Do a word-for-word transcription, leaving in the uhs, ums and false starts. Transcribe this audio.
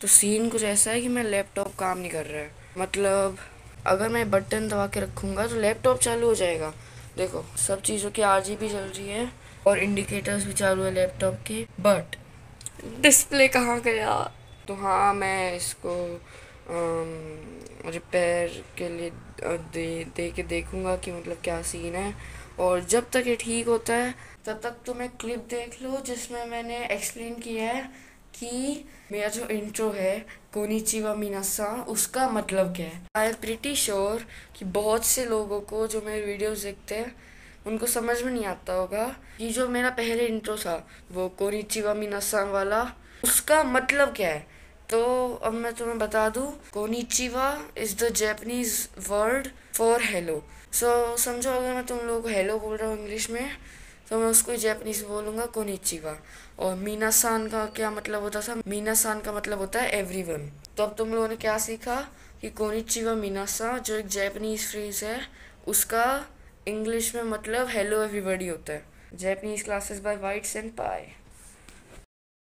तो सीन कुछ ऐसा है कि मेरा लैपटॉप काम नहीं कर रहा है। मतलब अगर मैं बटन दबा के रखूँगा तो लैपटॉप चालू हो जाएगा। देखो सब चीज़ों की आरजीबी चल रही है और इंडिकेटर्स भी चालू है लैपटॉप के, बट डिस्प्ले कहाँ गया। तो हाँ, मैं इसको रिपेयर के लिए अ, दे दे के देखूँगा कि मतलब क्या सीन है। और जब तक ये ठीक होता है तब तक तो मैं क्लिप देख लो जिसमें मैंने एक्सप्लेन किया है कि मेरा जो इंट्रो है कोनिचिवा मिनासान उसका मतलब क्या है। आई एम प्रिटी श्योर कि बहुत से लोगों को जो मेरे वीडियोस देखते हैं उनको समझ में नहीं आता होगा कि जो मेरा पहले इंट्रो था वो कोनिचिवा मिनासान वाला उसका मतलब क्या है। तो अब मैं तुम्हें बता दूं, konnichiwa is the Japanese word for hello. So समझो अगर मैं तुम लोगों को हेलो बोल रहा हूँ इंग्लिश में, तो मैं उसको जापानीज में बोलूँगा कोनिचिवा। और मीनासान का क्या मतलब होता था, मीनासान का मतलब होता है एवरीवन। तो अब तुम लोगों ने क्या सीखा कि कोनिचिवा मीनासान जो एक जापानीज फ्रेज है उसका इंग्लिश में मतलब हेलो एवरीबॉडी होता है। जापानीज क्लासेस बाय वाइट सेंपाई।